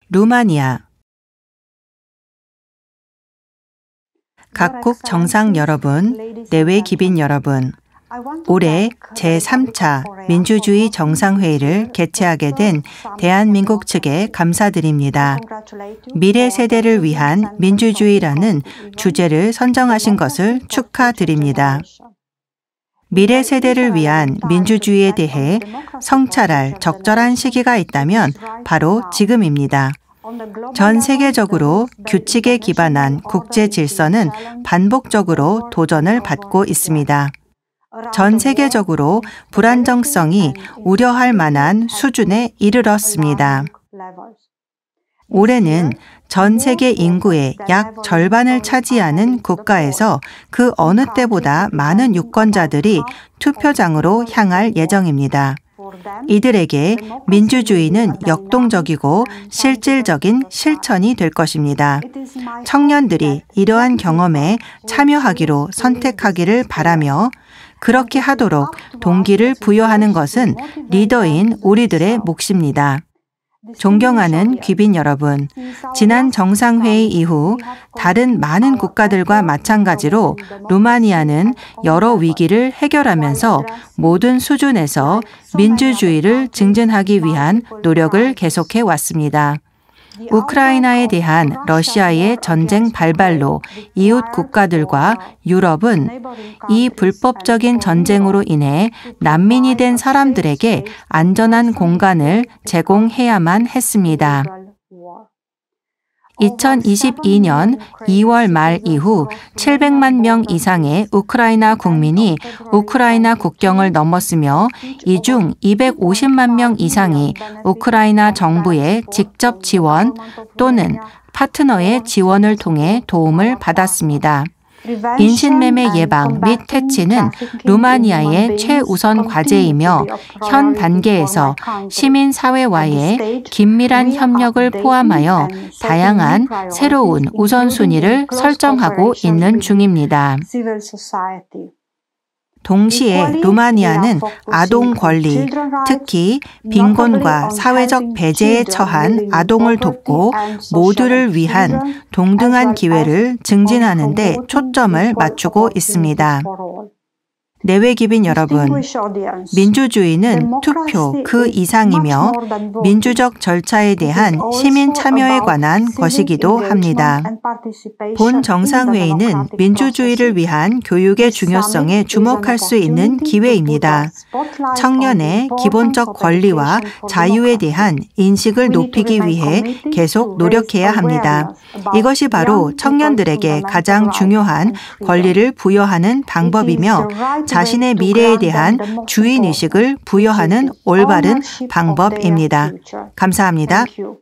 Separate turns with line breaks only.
루마니아. 각국 정상 여러분, 내외 기빈 여러분, 올해 제3차 민주주의 정상회의를 개최하게 된 대한민국 측에 감사드립니다. 미래 세대를 위한 민주주의라는 주제를 선정하신 것을 축하드립니다. 미래 세대를 위한 민주주의에 대해 성찰할 적절한 시기가 있다면 바로 지금입니다. 전 세계적으로 규칙에 기반한 국제 질서는 반복적으로 도전을 받고 있습니다. 전 세계적으로 불안정성이 우려할 만한 수준에 이르렀습니다. 올해는 전 세계 인구의 약 절반을 차지하는 국가에서 그 어느 때보다 많은 유권자들이 투표장으로 향할 예정입니다. 이들에게 민주주의는 역동적이고 실질적인 실천이 될 것입니다. 청년들이 이러한 경험에 참여하기로 선택하기를 바라며 그렇게 하도록 동기를 부여하는 것은 리더인 우리들의 몫입니다. 존경하는 귀빈 여러분, 지난 정상회의 이후 다른 많은 국가들과 마찬가지로 루마니아는 여러 위기를 해결하면서 모든 수준에서 민주주의를 증진하기 위한 노력을 계속해 왔습니다. 우크라이나에 대한 러시아의 전쟁 발발로 이웃 국가들과 유럽은 이 불법적인 전쟁으로 인해 난민이 된 사람들에게 안전한 공간을 제공해야만 했습니다. 2022년 2월 말 이후 700만 명 이상의 우크라이나 국민이 우크라이나 국경을 넘었으며 이 중 250만 명 이상이 우크라이나 정부의 직접 지원 또는 파트너의 지원을 통해 도움을 받았습니다. 인신매매 예방 및 퇴치는 루마니아의 최우선 과제이며 현 단계에서 시민사회와의 긴밀한 협력을 포함하여 다양한 새로운 우선순위를 설정하고 있는 중입니다. 동시에 루마니아는 아동 권리, 특히 빈곤과 사회적 배제에 처한 아동을 돕고 모두를 위한 동등한 기회를 증진하는 데 초점을 맞추고 있습니다. 내외 기빈 여러분, 민주주의는 투표 그 이상이며 민주적 절차에 대한 시민 참여에 관한 것이기도 합니다. 본 정상회의는 민주주의를 위한 교육의 중요성에 주목할 수 있는 기회입니다. 청년의 기본적 권리와 자유에 대한 인식을 높이기 위해 계속 노력해야 합니다. 이것이 바로 청년들에게 가장 중요한 권리를 부여하는 방법이며 자신의 미래에 대한 주인의식을 부여하는 올바른 방법입니다. 감사합니다.